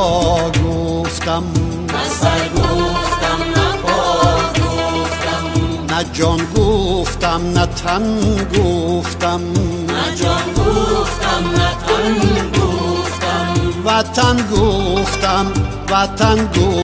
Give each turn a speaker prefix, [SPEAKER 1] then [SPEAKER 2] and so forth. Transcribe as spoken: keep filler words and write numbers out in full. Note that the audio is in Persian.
[SPEAKER 1] پا گفتم،
[SPEAKER 2] نه سر گفتم نه پا گفتم،
[SPEAKER 1] نه جان گفتم نه تن گفتم،
[SPEAKER 2] نه جان گفتم نه تن گفتم،
[SPEAKER 1] وطن گفتم وطن گفتم.